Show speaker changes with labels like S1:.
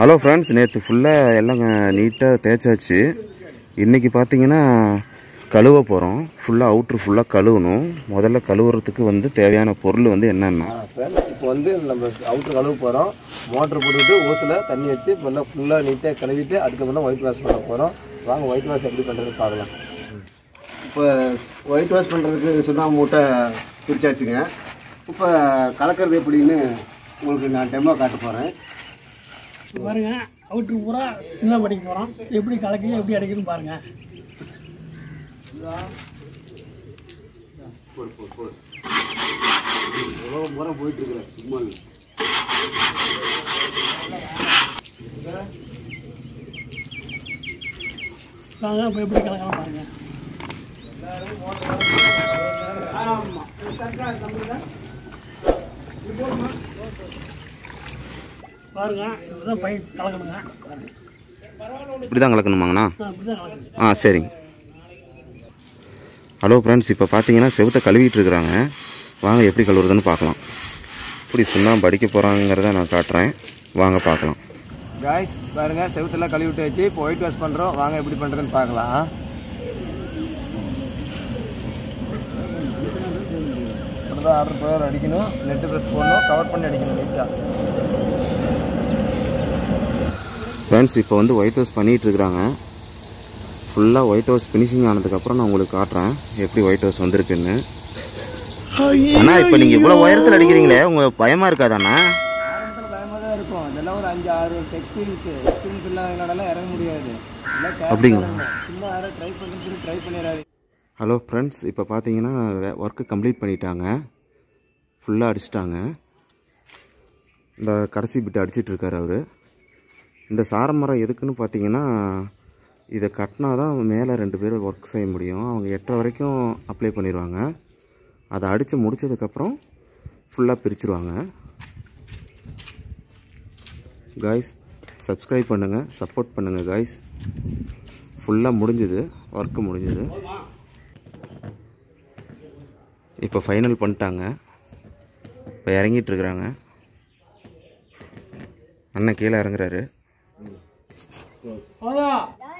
S1: Hello friends, நேற்று ஃபுல்லாக எல்லாம் நீட்டாக தேய்ச்சாச்சு. இன்றைக்கி பார்த்தீங்கன்னா கழுவ போகிறோம். ஃபுல்லாக அவுட்ரு ஃபுல்லாக கழுவணும். முதல்ல கழுவுறதுக்கு தேவையான பொருள் என்னென்னா,
S2: இப்போ நம்ம அவுட்ரு கழுவ போகிறோம். மோட்டர் போட்டுட்டு ஓசில் தண்ணி வச்சு இப்போ ஃபுல்லாக நீட்டாக கழுவிட்டு அதுக்கப்புறம் ஒயிட் வாஷ் பண்ண போகிறோம். வாங்க ஒயிட் வாஷ் எப்படி பண்ணுறது பார்க்கலாம்.
S3: இப்போ ஒயிட் வாஷ் பண்ணுறதுக்கு சுண்ணாம்பு மூட்டை பிரிச்சாச்சுங்க. இப்போ கலக்கிறது எப்படின்னு உங்களுக்கு நான் டெமோ காட்ட போகிறேன்.
S4: பாருங்க, அவுட்ரு பூரா சின்ன படிக்க போகிறோம். எப்படி கலக்கி எப்படி அடைக்குதுன்னு பாருங்க.
S3: எவ்வளோ முறை போயிட்டுருக்குறேன் சும்மா.
S4: வாங்க இப்போ எப்படி கலக்கலாம் பாருங்க. பாருங்க, இப்படிதான் பைப் கலக்கணுங்க.
S1: இப்படி தான் கலக்கணுமாங்கண்ணா?
S4: இப்படிதான் கலக்கணும்.
S1: சரிங்க. ஹலோ ஃப்ரெண்ட்ஸ், இப்போ பார்த்தீங்கன்னா செவுத்தை கழுவிட்டு இருக்கிறாங்க. வாங்க எப்படி கழுவுறதுன்னு பார்க்கலாம். இப்படி சுண்ணாம்பு அடிக்க போகிறாங்கிறத நான் காட்டுறேன். வாங்க பார்க்கலாம்.
S2: காய்ஸ் பாருங்க, செவுத்தெல்லாம் கழுவிட்டு வச்சு இப்போ ஒயிட் வாஷ் பண்ணுறோம். வாங்க எப்படி பண்ணுறதுன்னு பார்க்கலாம். இப்படிதான் ஆர்டர் போய் அடிக்கணும். நெட்டு ப்ரெஸ் போடணும், கவர் பண்ணி அடிக்கணும் நீட்டாக.
S1: ஃப்ரெண்ட்ஸ், இப்போ ஒயிட் வாஷ் பண்ணிகிட்டு இருக்கிறாங்க. ஃபுல்லாக ஒயிட் வாஷ் ஃபினிஷிங் ஆனதுக்கப்புறம் நான் உங்களுக்கு காட்டுறேன் எப்படி ஒயிட் வாஷ் வந்திருக்குன்னு. அண்ணா, இப்போ நீங்கள் இவ்வளோ உயரத்தில் அடிக்கிறீங்களே, உங்கள் பயமாக இருக்காதாண்ணா?
S2: பயமாக தான் இருக்கும். இதெல்லாம் ஒரு 5-6 எக்ஸ்பீரியன்ஸ் இல்லாதனால இறங்க முடியாது.
S1: அப்படிங்களா?
S2: சும்மா யாரும் ட்ரை பண்ணுறது ட்ரை பண்ணிடாது.
S1: ஹலோ ஃப்ரெண்ட்ஸ், இப்போ பார்த்தீங்கன்னா ஒர்க்கு கம்ப்ளீட் பண்ணிட்டாங்க. ஃபுல்லாக அடிச்சிட்டாங்க. இந்த கடைசி பிட்டு அடிச்சிட்ருக்கார் அவர். இந்த சாரமரம் எதுக்குன்னு பார்த்தீங்கன்னா, இதை கட்டினா தான் மேலே 2 பேர் ஒர்க் செய்ய முடியும். அவங்க 8 வரைக்கும் அப்ளை பண்ணிடுவாங்க. அதை அடித்து முடித்ததுக்கப்புறம் ஃபுல்லாக பிரிச்சுருவாங்க. காய்ஸ், சப்ஸ்கிரைப் பண்ணுங்கள், சப்போர்ட் பண்ணுங்கள் காய்ஸ். ஃபுல்லாக முடிஞ்சுது, ஒர்க்கு முடிஞ்சுது. இப்போ ஃபைனல் பண்ணிட்டாங்க. இப்போ இறங்கிட்டுருக்குறாங்க. அண்ணன் கீழே இறங்குறாரு.